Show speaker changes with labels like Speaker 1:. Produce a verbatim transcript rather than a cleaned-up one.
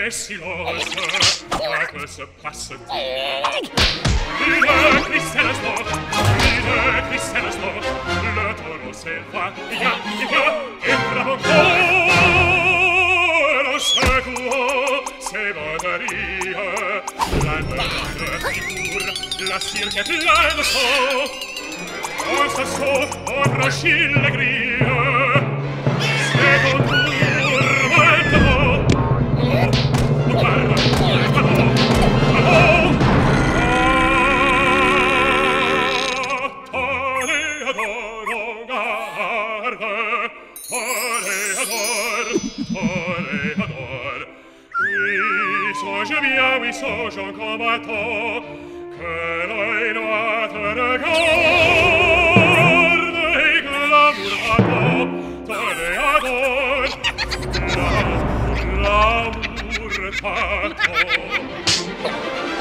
Speaker 1: et silence, quoi que se passe-t-il? Une cristallement, une cristallement, le taureau s'éloigne, il y a, il y a, et bravo encore, secouant ses banderies, la noble figure, la cirque est pleine de sang, on se sauve, on franchit les grilles, c'est ton tour maintenant, oh, guarda, oh, oh, songe bien, oui, songe en combattant, que l'œil noir te regarde, et que l'amour attend, te adore, l'amour, l'amour t'attend.